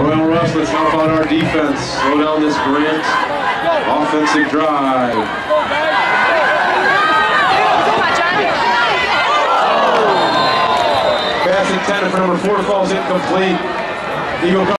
Royal Rush, let's help out our defense. Slow down this Grant offensive drive. Pass intended for number 4 falls incomplete. Eagle